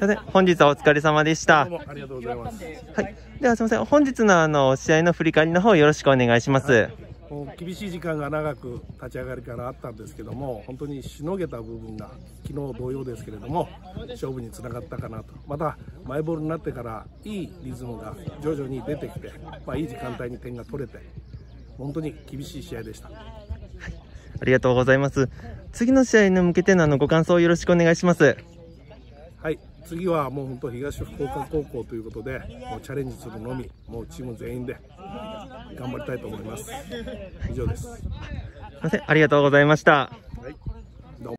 みません、本日はお疲れ様でした。 どうもありがとうございます。 はい。ではすみません、本日の試合の振り返りの方よろしくお願いします。はい、 もう厳しい時間が長く立ち上がりからあったんですけども、本当にしのげた部分が昨日同様ですけれども勝負につながったかなと。またマイボールになってからいいリズムが徐々に出てきて、いい時間帯に点が取れて本当に厳しい試合でした。はい、 ありがとうございます。次の試合に向けてのご感想をよろしくお願いします。 はい、次はもう本当東福岡高校ということで、もうチャレンジするのみ、もうチーム全員で頑張りたいと思います。以上です。 すみません、ありがとうございました。